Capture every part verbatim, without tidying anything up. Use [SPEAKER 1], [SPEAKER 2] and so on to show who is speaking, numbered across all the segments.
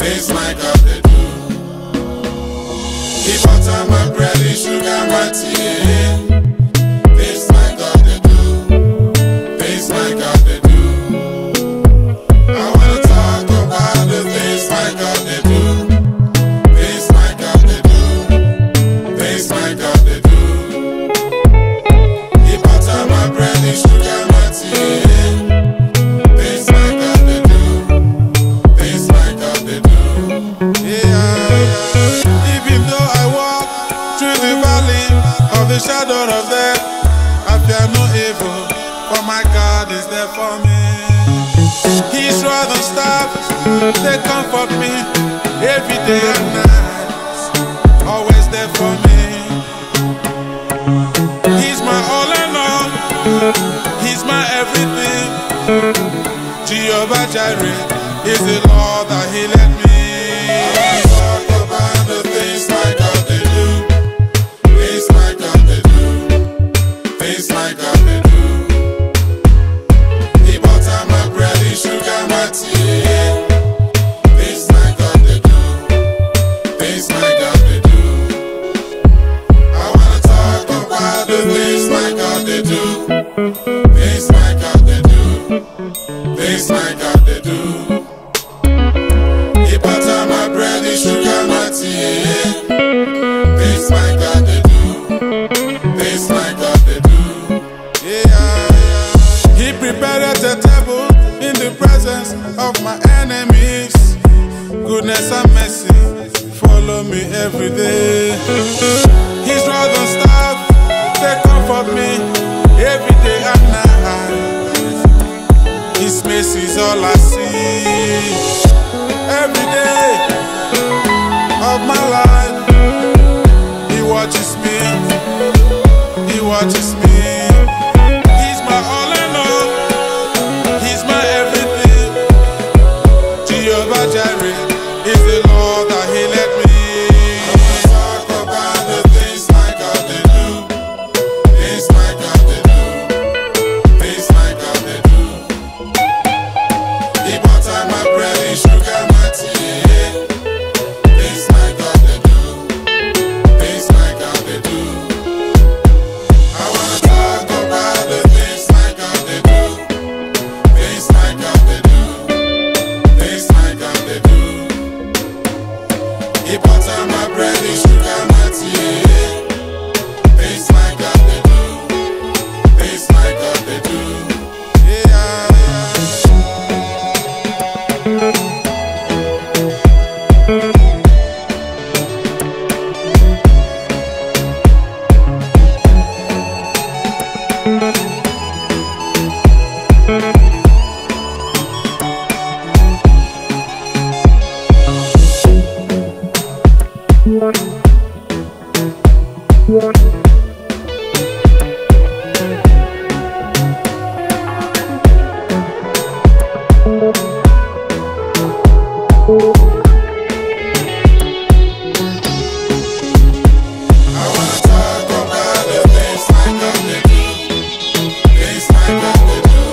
[SPEAKER 1] things my God they do. He butter my bread, he sugar my tea. Things my God they do. Things my God they do. I wanna talk about the things my God they do. Things my God they do. Things my God they do. He butter my bread, he sugar my tea. Things my God they do. Things my God they do. Yeah. Even though I walk through the valley of the shadow of death, I fear no evil, for my God is there for me. His rod and staff, they comfort me every day and night, always there for me. He's my all and all, he's my everything. Jehovah Jireh is the Lord that he led me. Talk about the things my God they do. Things my God they do. Things my God they do. He butter my bread, he sugar my tea. Things my God they do. Things my God they do. I wanna talk about the things my God they do. Things my God they do. Things my God they do. He butter my bread, he sugar my tea. Things my God they do. Things my God they do. Yeah. He prepared a table in the presence of my enemies. Goodness and mercy follow me every day. His rod and staff, they comfort me every day and night. His mercy is all I see. Every day of my life, he watches me. He watches me. He's my all and all. He's my everything. Jehovah Jireh is the Lord that he led me. I wanna talk about the things my God they do. Things my God they do. Things my God they do. He butter my bread, he sugar my tea. Things my God they do. Things my God they do. I wanna talk about the things my God they do. Things my God they do. Things my God they do. He butter my bread, he sugar my tea. Things my God they do. Things my God they do. Yeah.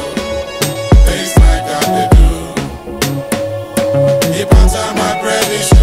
[SPEAKER 1] He butter my bread, he